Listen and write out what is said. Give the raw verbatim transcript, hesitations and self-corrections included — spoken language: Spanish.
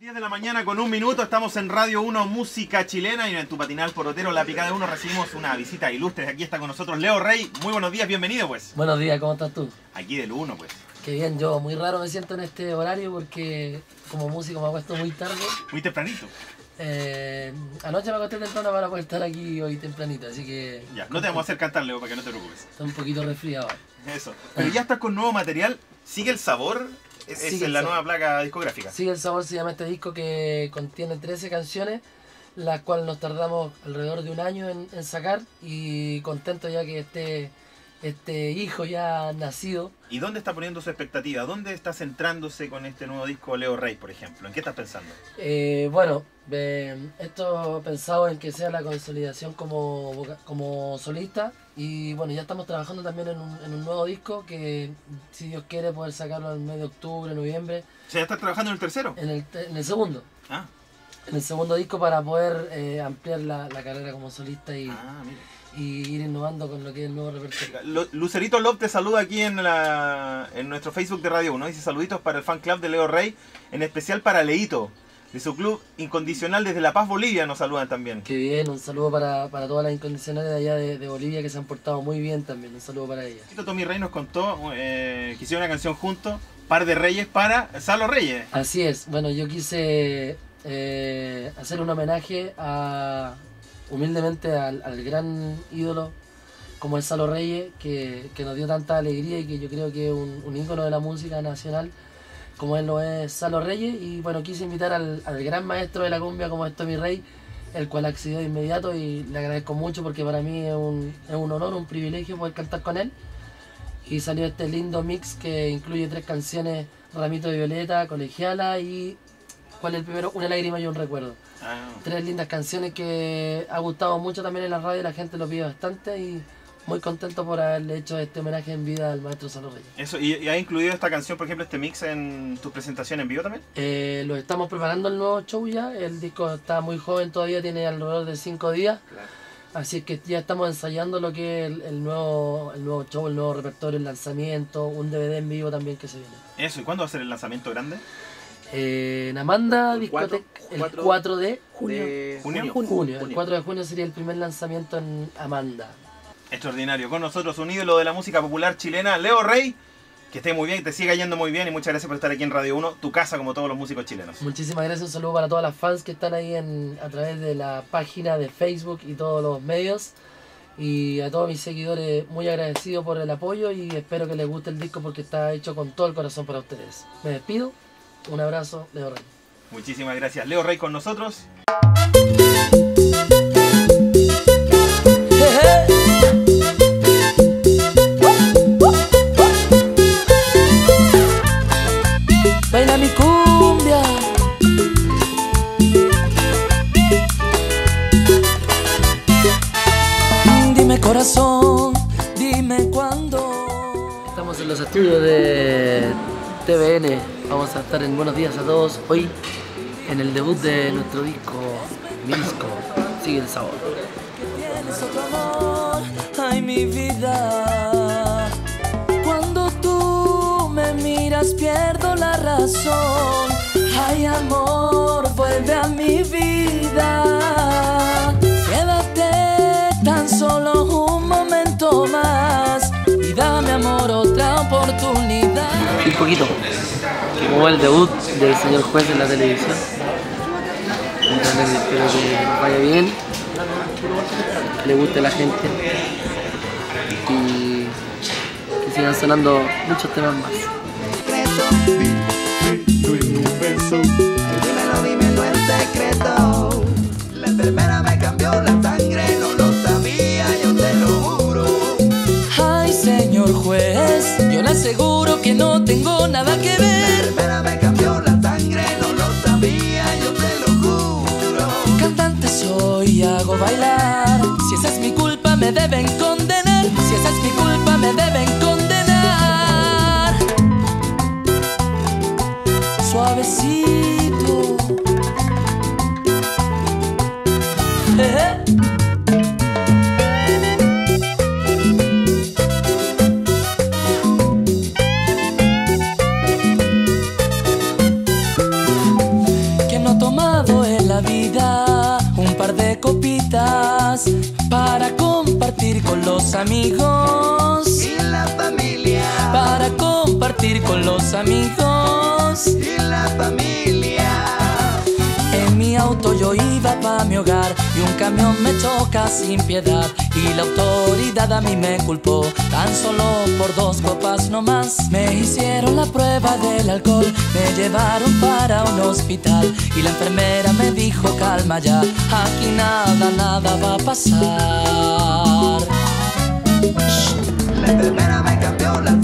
diez de la mañana con un minuto, estamos en Radio uno Música Chilena y en tu Patinal Porotero, La Picada de Uno, recibimos una visita ilustre. Aquí está con nosotros Leo Rey. Muy buenos días, bienvenido pues. Buenos días, ¿cómo estás tú? Aquí del uno pues. Qué bien, yo muy raro me siento en este horario porque como músico me acuesto muy tarde. Muy tempranito. Eh, anoche me acosté temprano para poder estar aquí hoy tempranito, así que... Ya, no te vamos a hacer cantar, Leo, para que no te preocupes. Estoy un poquito resfriado. Eso. Pero ya estás con nuevo material. ¿Sigue el sabor? Es, Sigue es el la sabor. nueva placa discográfica. Sigue el sabor, se llama este disco que contiene trece canciones, las cuales nos tardamos alrededor de un año en, en sacar, y contento ya que este, este hijo ya ha nacido. ¿Y dónde está poniendo su expectativa? ¿Dónde está centrándose con este nuevo disco Leo Rey, por ejemplo? ¿En qué estás pensando? Eh, bueno, eh, esto pensado en que sea la consolidación como, voca- como solista, y bueno, ya estamos trabajando también en un, en un nuevo disco que, si Dios quiere, poder sacarlo en el mes de octubre, noviembre, O sea, ¿ya estás trabajando en el tercero? en el, te- en el segundo, Ah, en el segundo disco para poder eh, ampliar la, la carrera como solista y, ah, mira. y ir innovando con lo que es el nuevo repertorio. Lo- Lucerito Love te saluda aquí en, la, en nuestro Facebook de Radio uno. Dice saluditos para el fan club de Leo Rey, en especial para Leito, de su club Incondicional desde La Paz, Bolivia, nos saludan también. Qué bien, un saludo para, para todas las incondicionales de allá de, de Bolivia que se han portado muy bien también, un saludo para ellas. Tommy Rey nos contó eh, que hicieron una canción juntos, Par de Reyes, para Salo Reyes. Así es, bueno, yo quise eh, hacer un homenaje a, humildemente al, al gran ídolo como es Salo Reyes, que, que nos dio tanta alegría y que yo creo que es un, un ícono de la música nacional, como él lo es Salo Reyes. Y bueno, quise invitar al, al gran maestro de la cumbia como es Tommy Rey, el cual accedió de inmediato, y le agradezco mucho porque para mí es un, es un honor, un privilegio poder cantar con él. Y salió este lindo mix que incluye tres canciones: Ramito de Violeta, Colegiala y ¿cuál es el primero? Una lágrima y un recuerdo. Ah, Tres lindas canciones que ha gustado mucho también en la radio, la gente lo pide bastante, y muy contento por haberle hecho este homenaje en vida al maestro Salo Reyes. eso, ¿y, y has incluido esta canción, por ejemplo, este mix en tu presentación en vivo también? Eh, lo estamos preparando el nuevo show ya, el disco está muy joven todavía, tiene alrededor de cinco días. Claro. Así que ya estamos ensayando lo que es el, el nuevo, el nuevo show, el nuevo repertorio, el lanzamiento, un D V D en vivo también que se viene. Eso, ¿y cuándo va a ser el lanzamiento grande? Eh, en Amanda El Discoteca, cuatro- el cuatro cuatro de junio. de ¿Junio? junio. El cuatro de junio sería el primer lanzamiento en Amanda. Extraordinario. Con nosotros un ídolo de la música popular chilena, Leo Rey. Que esté muy bien, que te siga yendo muy bien y muchas gracias por estar aquí en Radio uno, tu casa como todos los músicos chilenos. Muchísimas gracias, un saludo para todas las fans que están ahí en, a través de la página de Facebook y todos los medios. Y a todos mis seguidores, muy agradecido por el apoyo, y espero que les guste el disco porque está hecho con todo el corazón para ustedes. Me despido, un abrazo, Leo Rey. Muchísimas gracias. Leo Rey con nosotros. Baila mi cumbia. Dime corazón, dime cuándo. Estamos en los estudios de T V N. Vamos a estar en Buenos Días a Todos hoy en el debut de nuestro disco, mi disco, Sigue el Sabor. Tienes otro amor, ay mi vida. Cuando tú me miras pierdo la razón. Ay amor, vuelve a mi vida. Quédate tan solo un momento más y dame amor otra oportunidad. Un poquito, como el debut del señor juez en la televisión. Entonces espero que nos vaya bien, que le guste a la gente y que sigan sonando muchos temas más. Dímelo, dímelo en secreto. La enfermera me cambió la sangre, no lo sabía, yo te lo juro. Ay señor juez, yo le aseguro que no tengo nada que La ver. enfermera me cambió la sangre, no lo sabía, yo te lo juro. Cantante soy y hago bailar. Si esa es mi culpa me deben condenar. Si esa es mi culpa me deben condenar. Suavecito. Eh, eh. Que los amigos y la familia, para compartir con los amigos y la familia. En mi auto yo iba pa' mi hogar y un camión me choca sin piedad y la autoridad a mí me culpó tan solo por dos copas nomás. Me hicieron la prueba del alcohol, me llevaron para un hospital y la enfermera me dijo calma ya, aquí nada, nada va a pasar. La enfermera me cambió la